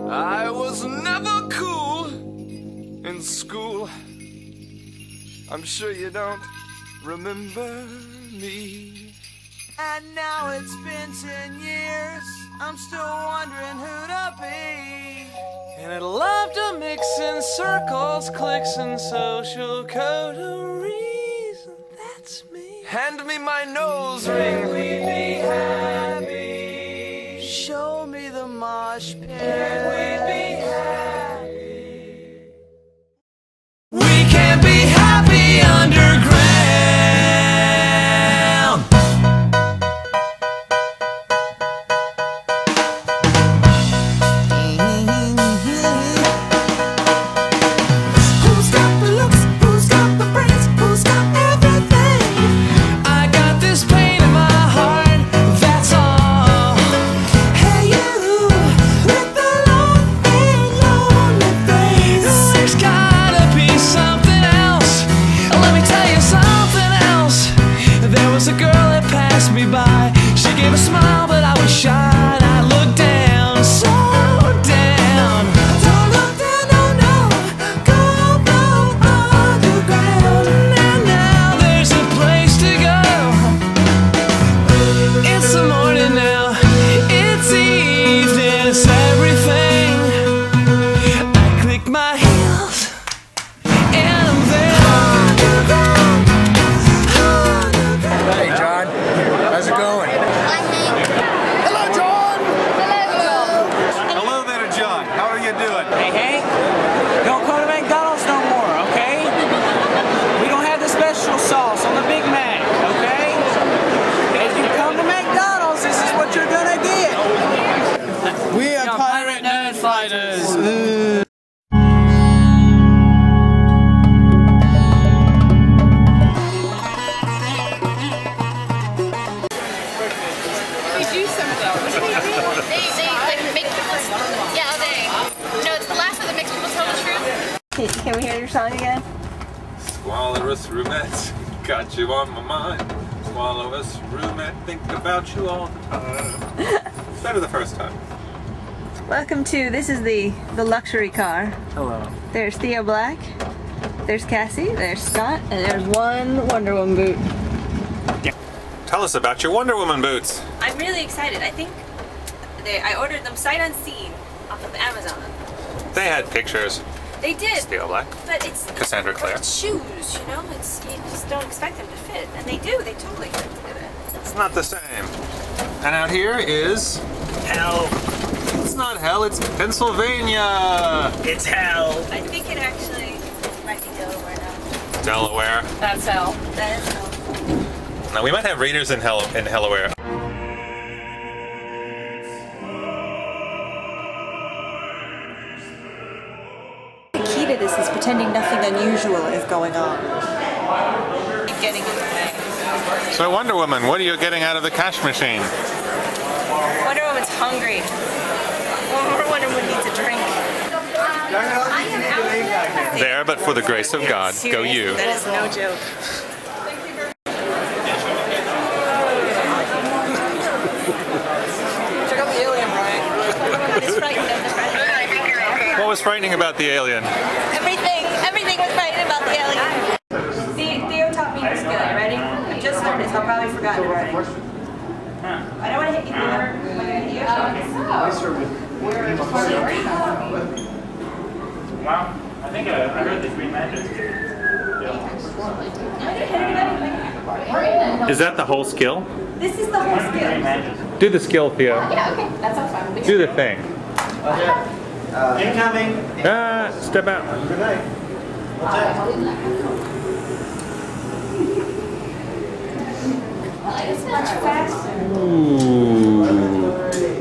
I was never cool in school. I'm sure you don't remember me. And now it's been 10 years, I'm still wondering who to be. And I'd love to mix in circles, clicks, and social coteries. That's me. Hand me my nose ring. We'd be happy. Show me the mosh pit. We'd be happy. We can be happy underground. Who's got the looks? Who's got the brains? Who's got everything? I got this pain in my heart, that's all. Hey you, with the long and lonely face. There's gotta be something else. Let me tell you something else. There was a girl that passed me by. She gave a smile, but I was shy. And I looked down, so down. Don't look down, no, no. Go underground. And now there's a place to go. It's the morning now. It's evening. It's everything. I click my heels, and I'm there. Hey, John. How's it going? Hello, John. Hello there, John. How are you doing? Hey, Hank, don't come to McDonald's no more, okay? We don't have the special sauce on the Big Mac, okay? If you come to McDonald's, this is what you're gonna get. We are Pirate Nerd Fighters. We do something. What do we do? They like make people. Yeah, they. No, it's the last of the mixed people tell the truth. Can we hear your song again? Swallow-us roommate, got you on my mind. Swallow-us roommate, think about you all the time. Better the first time. Welcome to, this is the luxury car. Hello. There's Theo Black, there's Cassie, there's Scott, and there's one Wonder Woman boot. Tell us about your Wonder Woman boots. I'm really excited. I think I ordered them sight unseen off of Amazon. They had pictures. They did, Theo Black, but it's Cassandra Clare. it's shoes, you know. It's you just don't expect them to fit, and they do. They totally fit. It's not the same. And out here is hell. It's not hell, it's Pennsylvania. It's hell. I think it actually might be Delaware now. Delaware. That's hell. That is hell. Now we might have readers in Delaware. The key to this is pretending nothing unusual is going on. Keep getting in the way. So Wonder Woman, what are you getting out of the cash machine? Wonder Woman's hungry. Wonder Woman needs a drink. There, but for the grace of God, go you. That is no joke. Check out the alien, Brian. It's frightening of the frightening. What was frightening about the alien? Everything was frightening about the alien. Theo taught me this skill. You ready? I just learned this. I'll probably forgot it already. I don't want to hit you. Am I going to hit you? Wow, I think I heard the green magic. Is that the whole skill? This is the whole skill. Do the skill, Theo. Yeah, okay. That sounds fun. Do the thing. Incoming. Step out. Good night. It's much faster. Ooh.